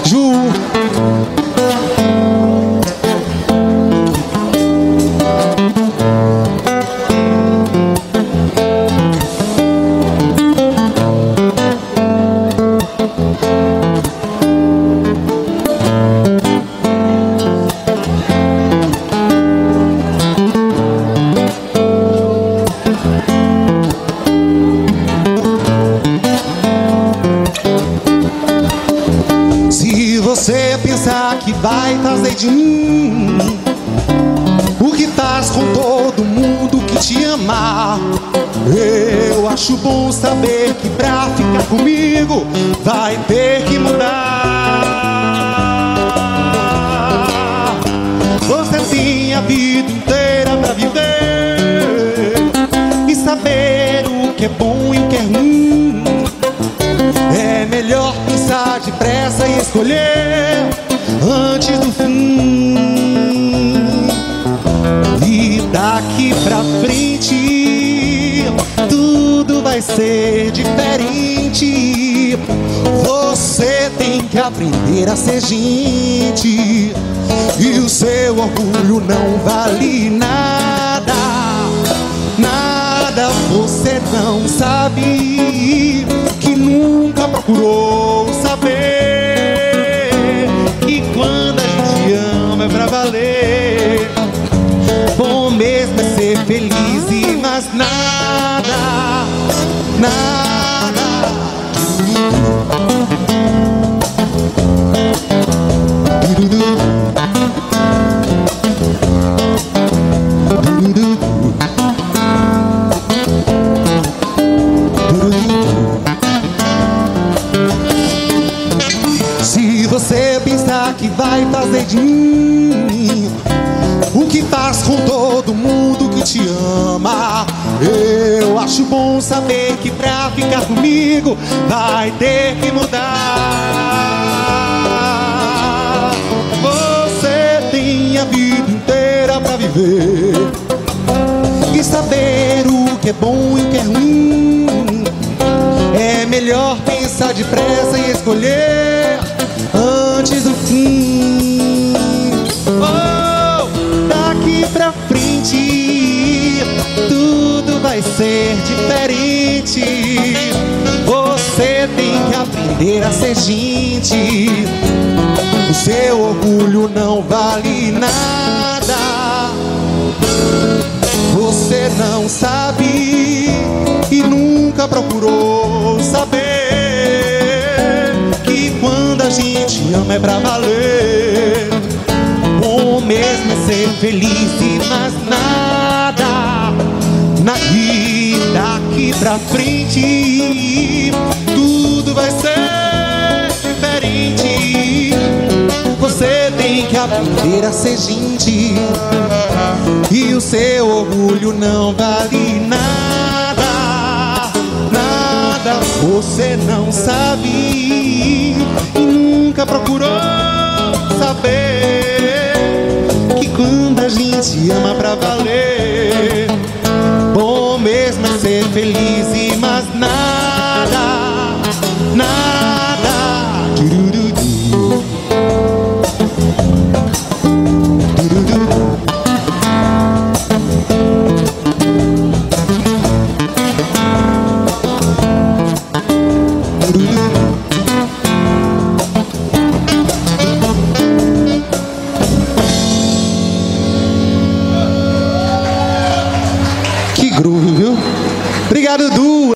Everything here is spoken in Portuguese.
Ju. Se você pensar que vai fazer de mim o que faz com todo mundo que te ama, eu acho bom saber que pra ficar comigo vai ter que mudar. Você tem a vida inteira pra viver e saber o que é bom e o que é ruim. É melhor pensar depressa e escolher antes do fim. E daqui pra frente tudo vai ser diferente. Você tem que aprender a ser gente, e o seu orgulho não vale nada. Nada, você não sabe que nunca procurou saber que quando a gente ama é pra valer. Bom mesmo é ser feliz e mais nada, nada. Se você pensar que vai fazer de mim o que faz com todo mundo que te ama, eu acho bom saber que pra ficar comigo vai ter que mudar. Você tem a vida inteira pra viver e saber o que é bom e o que é ruim. É melhor pensar depressa e escolher antes do fim. Oh, daqui pra frente tudo vai ser diferente. Você tem que aprender a ser gente, o seu orgulho não vale nada. Você não sabe e nunca procurou saber que quando a gente ama é pra valer. Bom mesmo é ser feliz e mais nada. E daqui pra frente tudo vai ser diferente. Você tem que aprender a ser gente, e o seu orgulho não vale nada. Nada, você não sabe e nunca procurou saber que quando a gente ama pra valer. Bom mesmo é ser feliz e mais nada, nada. Que groove, viu? Obrigado, Du.